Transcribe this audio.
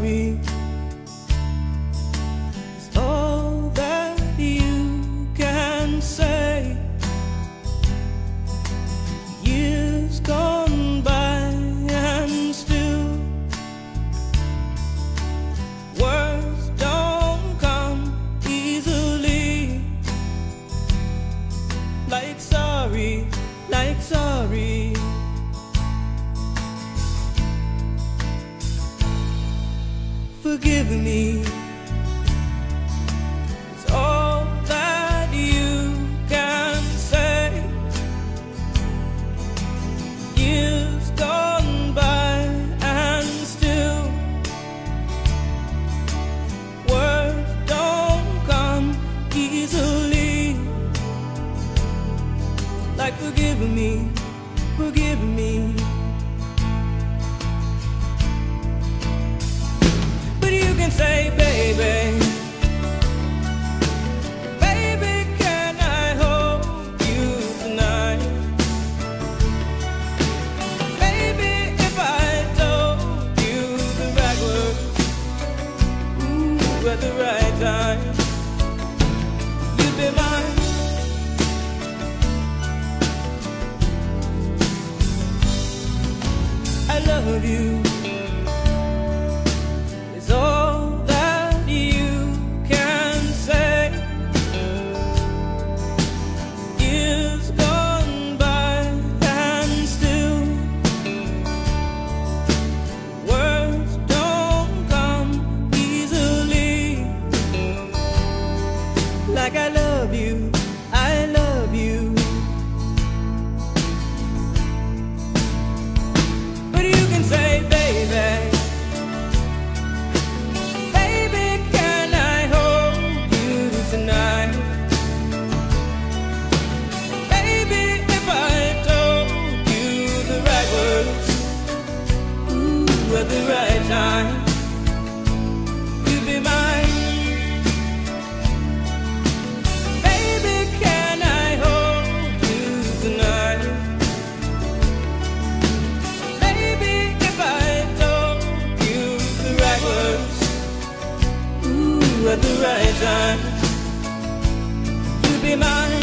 sorry is all that you can say. Years gone by and still words don't come easily. Like sorry, like sorry. Forgive me is all that you can say. Years gone by and still words don't come easily. Like forgive me, forgive me. You can say, baby, baby, can I hold you tonight? Baby, if I told you the right words, ooh, at the right time, you'd be mine. I love you. Like I love you, I love you. But you can say, baby, baby, can I hold you tonight? Baby, if I told you the right words, ooh, at the right time, you'd be mine. At the right time, you'd be mine.